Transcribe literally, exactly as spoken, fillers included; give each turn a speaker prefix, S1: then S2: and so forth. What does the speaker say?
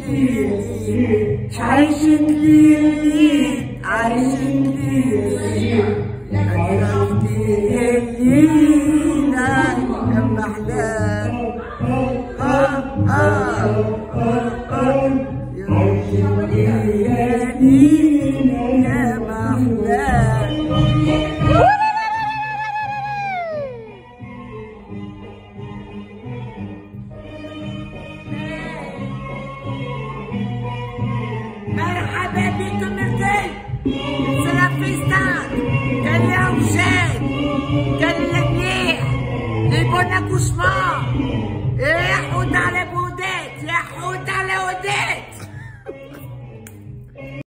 S1: ليلي عايشة ليلي عايشة ليلي عايشة ليلي يا محلاها آه آه آه يا ليلي يا محلاها. مرحبا بكم الكل، سلام فيستان، كان اليوم شاد، كان المليح، لي بون اكوشمون، يا حوت على